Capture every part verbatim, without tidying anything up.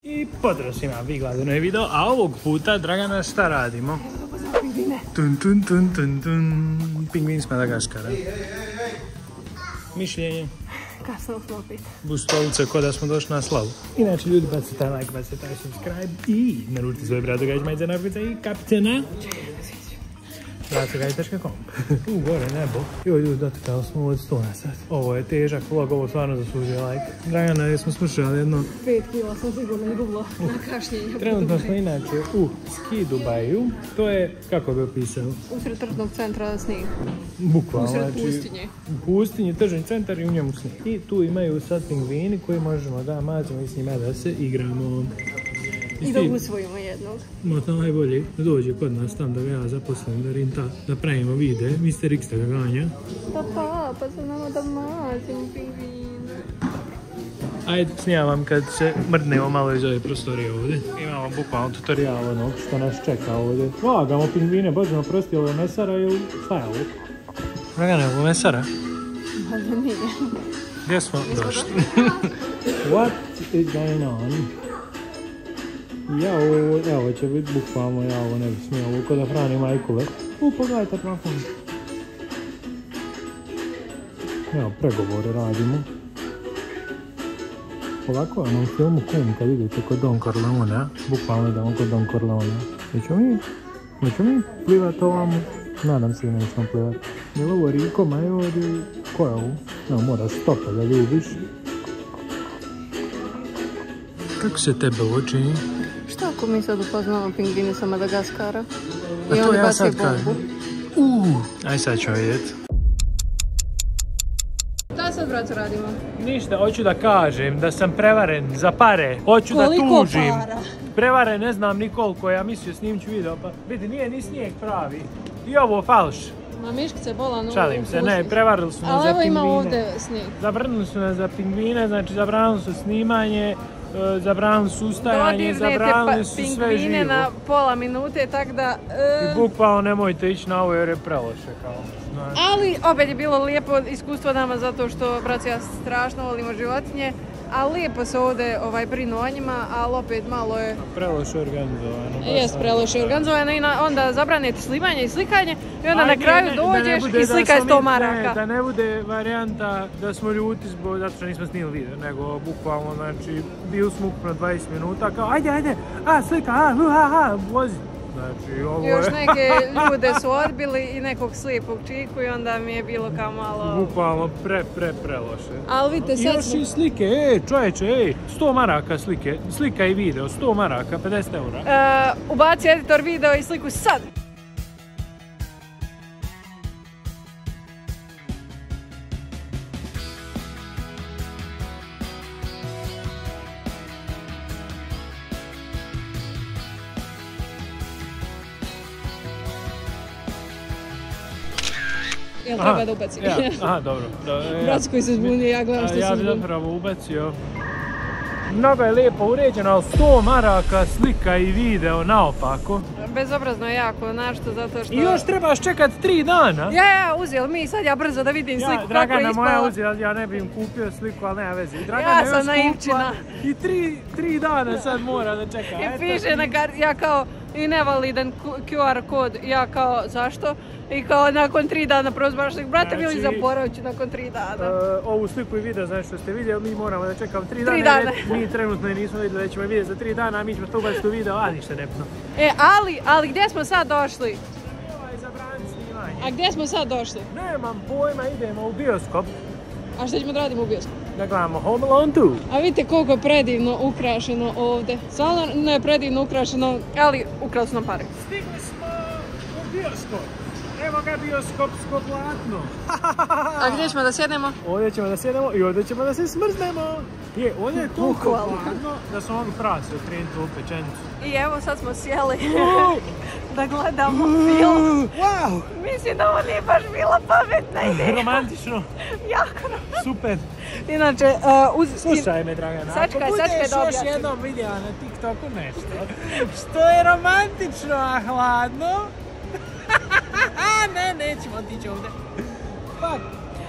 I pozdrav svima, vi gledate novi video, a ovog puta, Dragana, šta radimo? Pingvine. Tun, tun, tun, tun, tun. Pingvin s Madagaskara. Mišljenje? Kasno smo opet. U stolice ko da smo došli na slavu. Inače, ljudi, bacite taj like, bacite taj subscribe i naručite svoj brat događaj majice naručica i kapitena. brat događaj tačka com. U, gore nebo. Joj, ljudi, dotakali smo od sto na sat. Ovo je težak vlog, ovo stvarno zaslužuje like. Dragana, jesmo slušali jedno... Pet kila sam sigurno izgubila na kašnjenju. Trenutno smo inače u Ski Dubaju. To je, kako bi opisao? Usred tržnog centra snijeg. Bukvalno, Usred znači, pustinje. U pustinji, tržni centar i u njemu snijeg. I tu imaju sad pingvini koji možemo da mazimo i s njima da se igramo. I da usvojimo jednog. Možda najbolje da dođe kod nas tam da ga ja zaposlim, da rinta, da pravimo vide. mister X da ga ganja. Pa pa, pa se nama da mazimo pingvine. Ajde, snimam kad se mrdnemo malo iz ove prostorije ovdje. Imamo bukvalno tutorial onog što nas čeka ovdje. Vagamo pingvine, božemo prosti, ovo je mesara ili šta je ovo? Dragana, je ovo mesara? Možda nije. Gdje smo došli? What is going on? Ja ovo, evo će biti bukvalno, ja ovo ne bi smio, ovo ko da hrani majkove. U, pogledajte plafon. Evo, pregovore radimo. Ovako je onom filmu Kum kad idete kod Don Corleonea, bukvalno idemo kod Don Corleonea. Nećemo mi, nećemo mi plivat ovamo, nadam se da nećemo plivat. Je li ovo Rico Major i ko je ovo? Evo, moraš stopa da ljubiš. Kako se tebe ovo čini? Šta ako mi sad upoznamo pingvine sa Madagaskara? I oni baci bombu? Uuu, aj sad ćemo vidjeti. Šta sad, braco, radimo? Ništa, hoću da kažem da sam prevaren za pare. Hoću da tužim. Koliko para? Prevaren, ne znam ni koliko, ja mislio snimit ću video, pa vidi, nije ni snijeg pravi. I ovo falš. Ma miškice bolan u... Šalim se, ne, prevarili su nas za pingvine. Ali evo ima pingvine. ovdje snijeg. Zavrnili su nas za pingvine, znači zabranili su snimanje, zabranili su ustajanje, zabranili su sve živo. Dodignete pingvine na pola minute, tak da... I bukvalno nemojte ići na ovo jer je preloše kao. Znači. Ali opet je bilo lijepo iskustvo nama zato što, braci, ja strašno volimo životinje, a lijepo se ovdje ovaj, brinu o njima, ali opet malo je... Preloše organizovano. Jes, preloše organizovano i onda zabranete snimanje i slikanje i onda na kraju dođeš i slikaj sto maraka. Da ne bude varijanta da smo ljuti zbog zato što nismo snimili video, nego bukvalno, znači, bili smo ukupno dvadeset minuta, kao ajde, ajde, a slika, a, a, a, vozi. Znači, ovo je... Još neke ljude su odbili i nekog slijepog čiku i onda mi je bilo kao malo... Bukvalno pre, pre, pre loše. Ali vidite, sad smo... I još i slike, ej, čovječe, ej, sto maraka slike, slika i video, sto maraka, pedeset eura. Uh, ubaci editor video i sliku sad! Jel treba da ubacim? Ja, aha, dobro. Brac koji se zbunio, ja gledam što se zbunio. Ja bi zapravo ubacio. Mnogo je lijepo uređeno, ali sto maraka slika i video naopako. Bezobrazno je jako, našto, zato što... I još trebaš čekat tri dana. Ja, ja, uzeli mi sad ja brzo da vidim sliku kako je ispala. Dragana moja uzela, ja ne bi im kupio sliku, ali nema veze. Ja sam naivčina. I tri, tri dana sad mora da čeka. I piše na karti, ja kao invalidan Q R kod, ja kao zašto? I kao nakon tri dana prozbaš sliku, brate, bili zaboravit ću nakon tri dana. Ovu sliku i video, znači što ste vidjeli, mi moramo da čekamo tri dana. dana. Mi trenutno nismo vidjeli da ćemo vidjeti za tri dana, a mi ćemo to ubaciti u video, a ništa nebitno. E, ali, ali gdje smo sad došli? Ovaj zabraniti snimanje. A gdje smo sad došli? Nemam pojma, idemo u bioskop. A što ćemo da radimo u bioskopu? Da gledamo Home Alone dva. A vidite koliko je predivno ukrašeno ovdje. Stvarno ne je predivno ukrašeno, ali ukrali su nam pare. Stigli smo u bioskop. Evo ga bioskopsko platno. A gdje ćemo da sjednemo? Ovdje ćemo da sjednemo i ovdje ćemo da se smrznemo. Je, ovdje je toliko platno da smo mogli prasi okrenuti u pečenicu. I evo sad smo sjeli da gledamo film. Wow! Mislim da ovo nije baš bila pametna ideja. Romantično. Jako romantično. Super. Inače, uz... Slušaj me, Dragana. Sačkaj, sačkaj da objasnim. Ako budeš još jednom vidjela na TikToku nešto, što je romantično, a hladno, ne, nećemo otići ovdje. Fuck.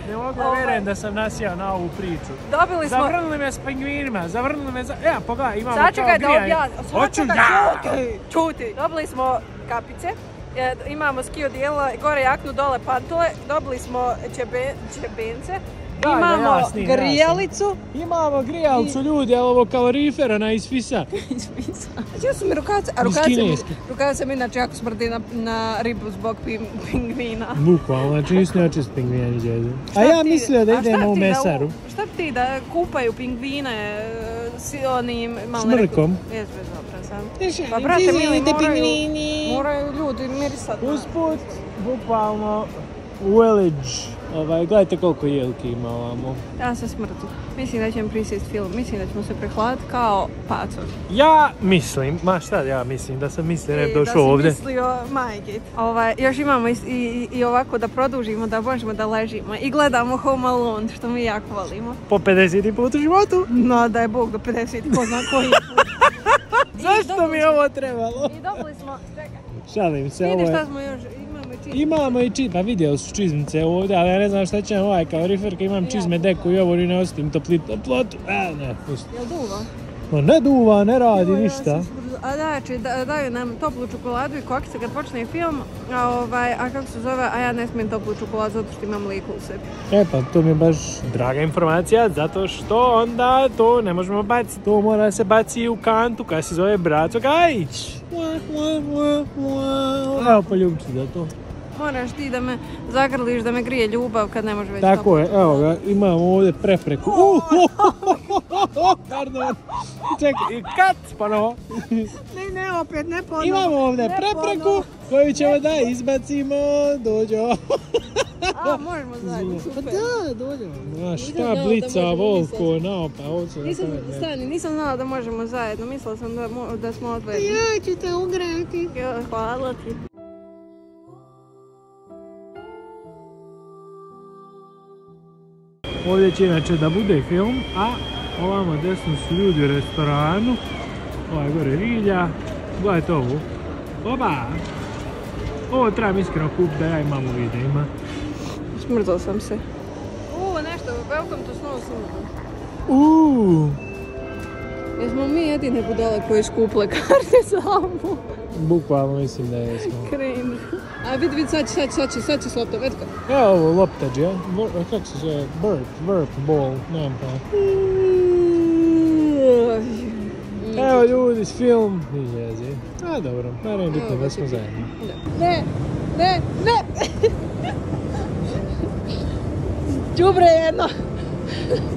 Ne mogu da vjerujem da sam nasijao na ovu priču. Dobili smo... Zavrnuli me s pingvinima, zavrnuli me za... Evo, pogledaj, imamo Sačekaj kao da grijanje. objasnim. Hoću Sačekaj, ja! čuti, čuti. Dobili smo kapice, e, imamo ski odijela, gore jaknu, dole pantule, dobili smo čebe, čebence, Daj, da imamo ja snim, ja grijalicu. Imamo grijalicu, ljudi, ali ovo kalorifer, ona iz fisa. Čeo su mi rukavice, a Iz rukavice mi, kineske. rukavice mi inače jako smrdi na, na ribu zbog pim, pingvina. Bukvalno, znači nisu neoči s pingvijani djedu. A ja mislio da A šta idemo u ti da mesaru. Šta bi ti da kupaju pingvine e, s onim... Smrkom. Jes bezobrazan sam. Pa brate mili, moraju, moraju ljudi mirisati. Usput, bukvalno, u Village. Ovaj, gledajte koliko jelki ima ovamo. Ja sam smrtu. Mislim da ćemo prisjeti film. Mislim da ćemo se prehladiti kao pacovi. Ja mislim, ma šta ja mislim, da sam mislio ne bi došao ovdje. Da si mislio, majke. Ovaj, još imamo i, i, i ovako da produžimo, da možemo da ležimo. I gledamo Home Alone, što mi jako volimo. Po pedeseti put u životu. No, daj Bog do pedeset, ko zna koji put. Zašto mi je ovo trebalo? I dobili smo, čekaj. Šalim se, Vidi ovo šta je... smo još, imamo i čizme. Imamo i čizme, pa vidjeli su čizmice ovdje, ali ja ne znam šta će nam ovaj kalorifer, kad imam čizme deku i ovo i ne osjetim toplit toplotu. A, ne, pusti. Jel duva? No, ne duva, ne radi Joj, ja ništa. sam smrzu- A znači, da, daju nam toplu čokoladu i kokice kad počne film, a, ovaj, a kako se zove, a ja ne smijem toplu čokoladu zato što imam liku u sebi. E pa, to mi je baš draga informacija, zato što onda to ne možemo baciti. To mora se baci u kantu koja se zove Braco Gajić. Evo, poljubići za to. Moraš ti da me zagrliš, da me grije ljubav kad ne može već Tako toplo. je, evo ga, imamo ovdje prepreku. Uh, pardon. Čekaj, kat, ponovo. Ne, ne, opet, ne ponovo. Imamo ovdje Ne prepreku ponovo. koju ćemo da izbacimo. Dođo. A, možemo zajedno, super. Da, dođo. Ma Nisam šta znala da blica, možemo Volko, naopa, ovo će da Nisam, pametne. stani, nisam znala da možemo zajedno, mislila sam da, mo- da smo odvojeni. Ja ću te ugrati. Jo, hvala ti. Ovdje će inače da bude film, a ovamo desno su ljudi u restoranu. Ovaj gore rilja. Gledajte ovu. Oba! Ovo trebam iskreno kupiti da ja imam u videima. Smrzla sam se. U, nešto, welcome to Snow Cinema. Uuu! Jesmo mi jedine budale koje skupile karte za ovu? Bukvalno mislim da jesmo. Cringe. A vidi, vidi, sad će, sad će, sad će, sad će slopta, vetko. Evo ovo loptađ, ja? Vor- Kako se zove? Burp, burp ball, nemam pa. Evo ljudi, s film. I jezi. A dobro, naravno bitno da smo zajedno. Ne, ne, ne! Đubre jedno!